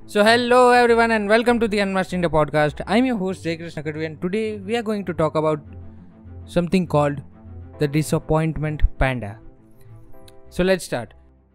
So hello everyone and welcome to the Unmasked India podcast. I'm your host Jay Krishna Kadvi and today we are going to talk about something called the disappointment panda. So let's start.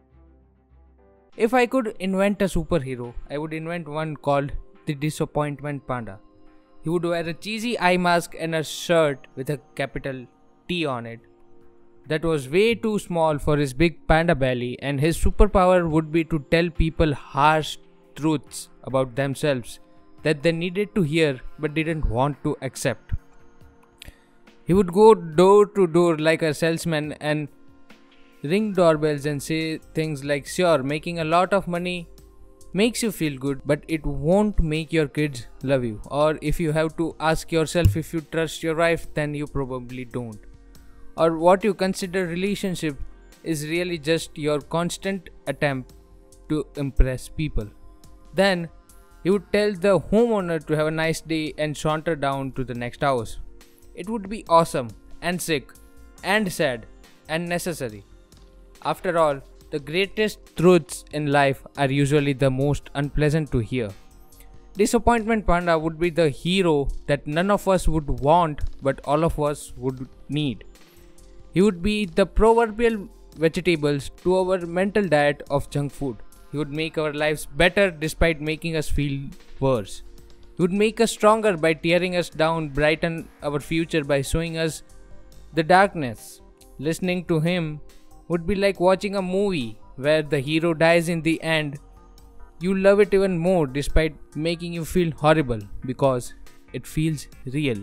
If I could invent a superhero, I would invent one called the disappointment panda. He would wear a cheesy eye mask and a shirt with a capital T on it. That was way too small for his big panda belly, and his superpower would be to tell people harsh truths about themselves that they needed to hear but didn't want to accept. He would go door to door like a salesman and ring doorbells and say things like, "Sure, making a lot of money makes you feel good, but it won't make your kids love you." Or if you have to ask yourself if you trust your wife, then you probably don't. Or what you consider relationship is really just your constant attempt to impress people. Then he would tell the homeowner to have a nice day and saunter down to the next house. It would be awesome and sick and sad and necessary. After all, the greatest truths in life are usually the most unpleasant to hear. Disappointment Panda would be the hero that none of us would want but all of us would need. He would be the proverbial vegetables to our mental diet of junk food. He would make our lives better despite making us feel worse. He would make us stronger by tearing us down, brighten our future by showing us the darkness. Listening to him would be like watching a movie where the hero dies in the end. You love it even more despite making you feel horrible because it feels real.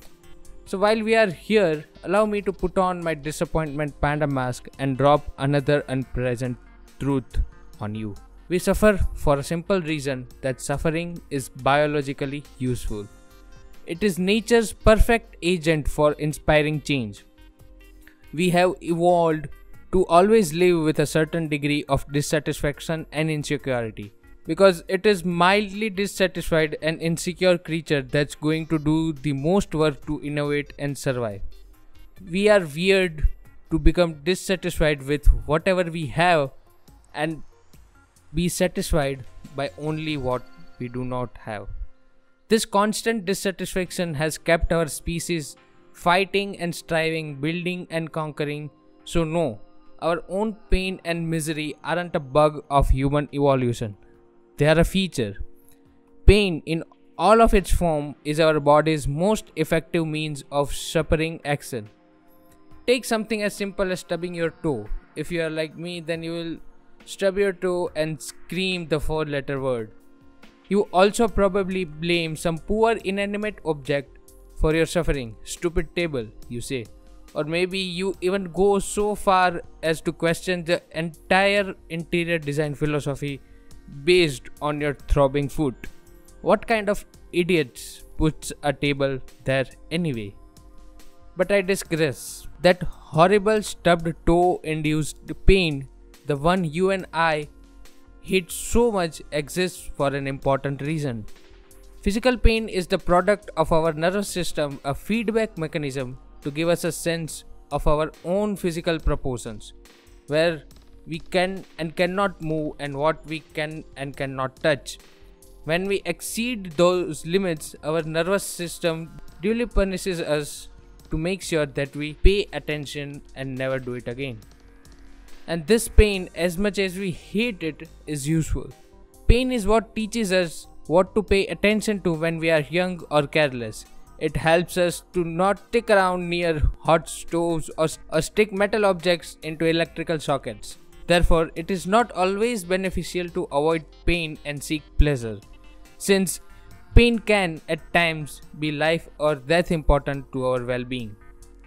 So while we are here, allow me to put on my disappointment panda mask and drop another unpleasant truth on you. We suffer for a simple reason that suffering is biologically useful. It is nature's perfect agent for inspiring change. We have evolved to always live with a certain degree of dissatisfaction and insecurity, because it is mildly dissatisfied and insecure creature that's going to do the most work to innovate and survive. We are weird to become dissatisfied with whatever we have and be satisfied by only what we do not have. This constant dissatisfaction has kept our species fighting and striving, building and conquering. So no, our own pain and misery aren't a bug of human evolution. They are a feature. Pain in all of its form is our body's most effective means of shepherding action. Take something as simple as stubbing your toe. If you are like me, then you will stub your toe and scream the four-letter word. You also probably blame some poor inanimate object for your suffering. Stupid table, you say. Or maybe you even go so far as to question the entire interior design philosophy based on your throbbing foot. What kind of idiots puts a table there anyway? But I digress. That horrible stubbed toe induced pain, the one you and I hate so much, exists for an important reason. Physical pain is the product of our nervous system, a feedback mechanism to give us a sense of our own physical proportions, where we can and cannot move and what we can and cannot touch. When we exceed those limits, our nervous system duly punishes us to make sure that we pay attention and never do it again. And this pain, as much as we hate it, is useful. Pain is what teaches us what to pay attention to when we are young or careless. It helps us to not stick around near hot stoves or stick metal objects into electrical sockets. Therefore, it is not always beneficial to avoid pain and seek pleasure, since pain can at times be life or death important to our well-being.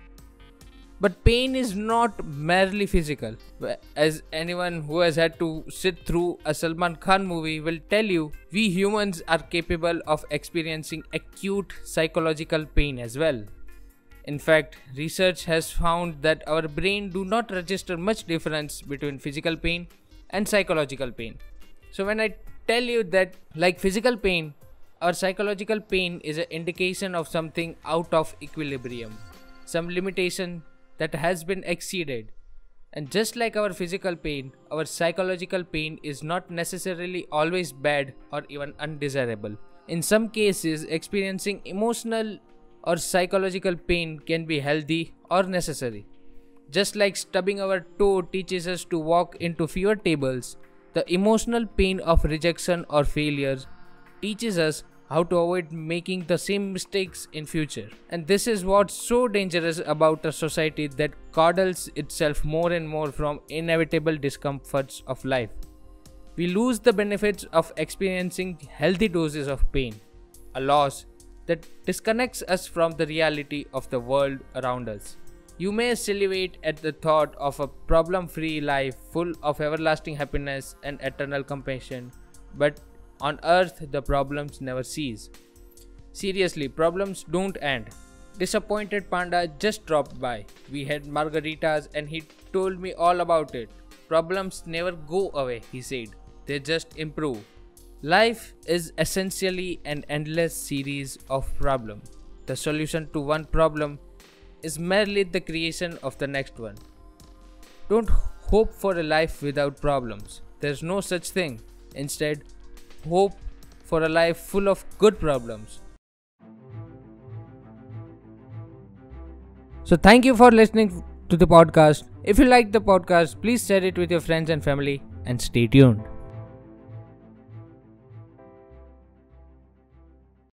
But pain is not merely physical, as anyone who has had to sit through a Salman Khan movie will tell you. We humans are capable of experiencing acute psychological pain as well. In fact, research has found that our brain do not register much difference between physical pain and psychological pain. So when I tell you that, like physical pain, our psychological pain is an indication of something out of equilibrium, some limitation that has been exceeded. And just like our physical pain, our psychological pain is not necessarily always bad or even undesirable. In some cases, experiencing emotional or psychological pain can be healthy or necessary. Just like stubbing our toe teaches us to walk into fewer tables, the emotional pain of rejection or failure teaches us how to avoid making the same mistakes in future. And this is what's so dangerous about a society that coddles itself more and more from inevitable discomforts of life. We lose the benefits of experiencing healthy doses of pain, a loss that disconnects us from the reality of the world around us. You may salivate at the thought of a problem-free life full of everlasting happiness and eternal compassion, but on earth, the problems never cease. Seriously, problems don't end. Disappointed Panda just dropped by. We had margaritas and he told me all about it. Problems never go away, he said. They just improve. Life is essentially an endless series of problems. The solution to one problem is merely the creation of the next one. Don't hope for a life without problems. There's no such thing. Instead, hope for a life full of good problems. So thank you for listening to the podcast. If you like the podcast, please share it with your friends and family and stay tuned.